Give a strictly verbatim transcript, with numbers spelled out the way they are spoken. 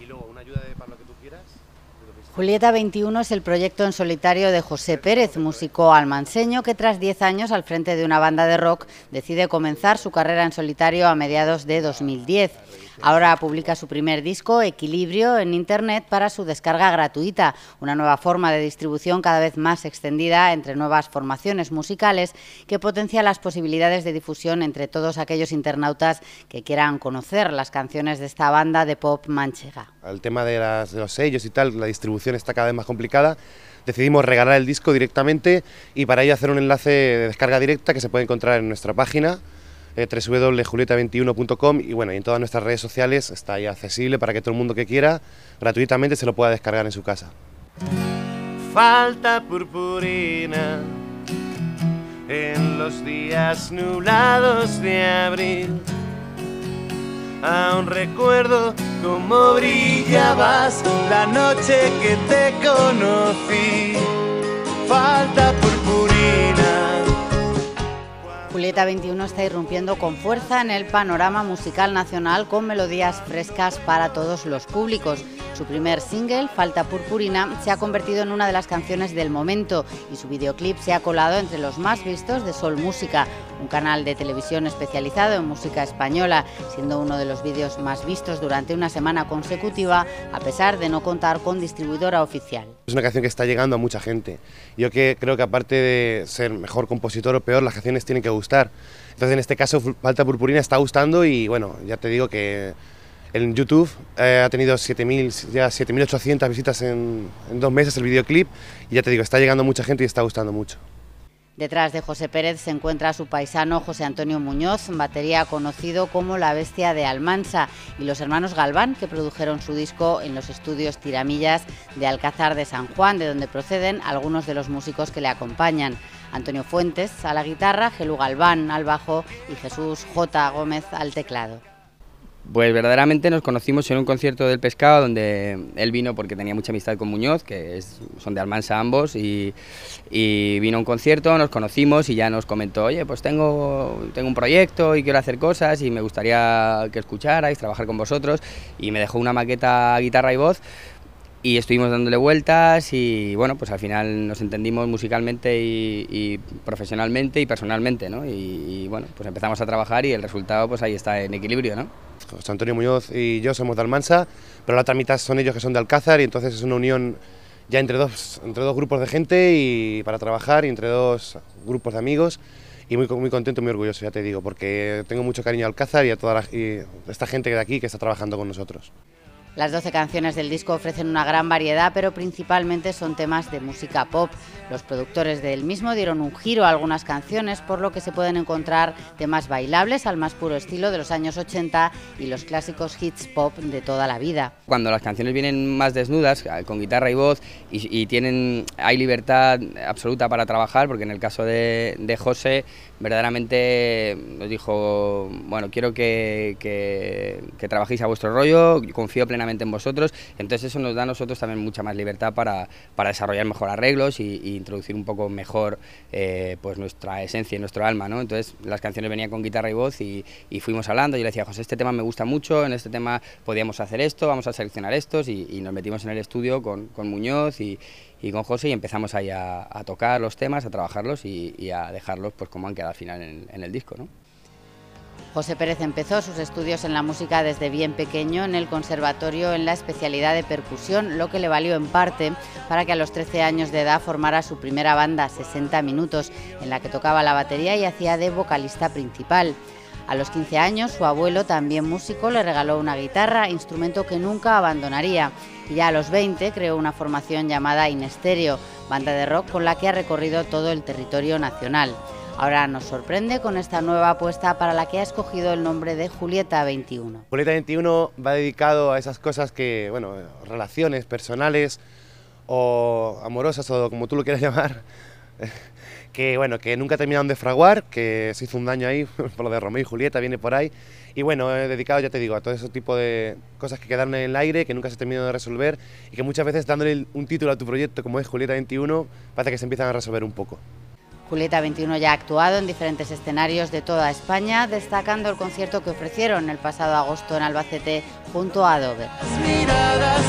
y luego una ayuda de, para lo que tú quieras. Julieta veintiuno es el proyecto en solitario de José Pérez, músico almanseño que tras diez años al frente de una banda de rock decide comenzar su carrera en solitario a mediados de dos mil diez. Ahora publica su primer disco, Equilibrio, en internet para su descarga gratuita, una nueva forma de distribución cada vez más extendida entre nuevas formaciones musicales que potencia las posibilidades de difusión entre todos aquellos internautas que quieran conocer las canciones de esta banda de pop manchega. El tema de, las, de los sellos y tal, la distribución está cada vez más complicada. Decidimos regalar el disco directamente y para ello hacer un enlace de descarga directa que se puede encontrar en nuestra página eh, doble u doble u doble u punto julieta veintiuno punto com y bueno, y en todas nuestras redes sociales está ahí accesible para que todo el mundo que quiera gratuitamente se lo pueda descargar en su casa. Falta purpurina en los días nublados de abril. Aún recuerdo cómo brillabas la noche que te conocí. Falta purpurina. Julieta veintiuno está irrumpiendo con fuerza en el panorama musical nacional con melodías frescas para todos los públicos. Su primer single, Falta purpurina, se ha convertido en una de las canciones del momento y su videoclip se ha colado entre los más vistos de Sol Música, un canal de televisión especializado en música española, siendo uno de los vídeos más vistos durante una semana consecutiva, a pesar de no contar con distribuidora oficial. Es una canción que está llegando a mucha gente. Yo que creo que aparte de ser mejor compositor o peor, las canciones tienen que gustar. Entonces en este caso Falta purpurina está gustando y bueno, ya te digo que en YouTube eh, ha tenido siete mil, ya siete mil ochocientas visitas en, en dos meses el videoclip y ya te digo, está llegando mucha gente y está gustando mucho. Detrás de José Pérez se encuentra su paisano José Antonio Muñoz, batería conocido como la Bestia de Almansa, y los hermanos Galván, que produjeron su disco en los estudios Tiramillas de Alcázar de San Juan, de donde proceden algunos de los músicos que le acompañan. Antonio Fuentes a la guitarra, Gelu Galván al bajo y Jesús J. Gómez al teclado. Pues verdaderamente nos conocimos en un concierto del Pescado donde él vino porque tenía mucha amistad con Muñoz, que es, son de Almansa ambos, y, y vino a un concierto, nos conocimos y ya nos comentó, oye, pues tengo, tengo un proyecto y quiero hacer cosas y me gustaría que escucharais, trabajar con vosotros, y me dejó una maqueta guitarra y voz. Y estuvimos dándole vueltas y bueno, pues al final nos entendimos musicalmente y, y profesionalmente y personalmente, ¿no? Y, y bueno, pues empezamos a trabajar y el resultado pues ahí está en Equilibrio, ¿no? José Antonio Muñoz y yo somos de Almansa, pero la otra mitad son ellos que son de Alcázar y entonces es una unión ya entre dos, entre dos grupos de gente y para trabajar y entre dos grupos de amigos y muy, muy contento, muy orgulloso, ya te digo, porque tengo mucho cariño a Alcázar y a toda la, y esta gente de aquí que está trabajando con nosotros. Las doce canciones del disco ofrecen una gran variedad, pero principalmente son temas de música pop. Los productores del mismo dieron un giro a algunas canciones, por lo que se pueden encontrar temas bailables al más puro estilo de los años ochenta y los clásicos hits pop de toda la vida. Cuando las canciones vienen más desnudas, con guitarra y voz, y, y tienen, hay libertad absoluta para trabajar, porque en el caso de, de José, verdaderamente nos dijo, bueno, quiero que, que, que trabajéis a vuestro rollo, confío plenamente en vosotros, entonces eso nos da a nosotros también mucha más libertad para, para desarrollar mejor arreglos y, y introducir un poco mejor eh, pues nuestra esencia y nuestro alma, ¿no? Entonces las canciones venían con guitarra y voz y, y fuimos hablando, yo le decía, José, este tema me gusta mucho, en este tema podíamos hacer esto, vamos a seleccionar estos y, y nos metimos en el estudio con, con Muñoz y, y con José y empezamos ahí a, a tocar los temas, a trabajarlos y, y a dejarlos pues como han quedado al final en, en el disco, ¿no? José Pérez empezó sus estudios en la música desde bien pequeño en el conservatorio en la especialidad de percusión, lo que le valió en parte para que a los trece años de edad formara su primera banda, sesenta minutos, en la que tocaba la batería y hacía de vocalista principal. A los quince años, su abuelo, también músico, le regaló una guitarra, instrumento que nunca abandonaría. Y ya a los veinte creó una formación llamada Inestereo, banda de rock con la que ha recorrido todo el territorio nacional. Ahora nos sorprende con esta nueva apuesta para la que ha escogido el nombre de Julieta veintiuno. Julieta veintiuno va dedicado a esas cosas que, bueno, relaciones personales o amorosas o como tú lo quieras llamar, que bueno, que nunca terminaron de fraguar, que se hizo un daño ahí por lo de Romeo y Julieta, viene por ahí, y bueno, he dedicado, ya te digo, a todo ese tipo de cosas que quedaron en el aire, que nunca se terminaron de resolver, y que muchas veces dándole un título a tu proyecto como es Julieta veintiuno, parece que se empiezan a resolver un poco. Julieta veintiuno ya ha actuado en diferentes escenarios de toda España, destacando el concierto que ofrecieron el pasado agosto en Albacete junto a Adobe.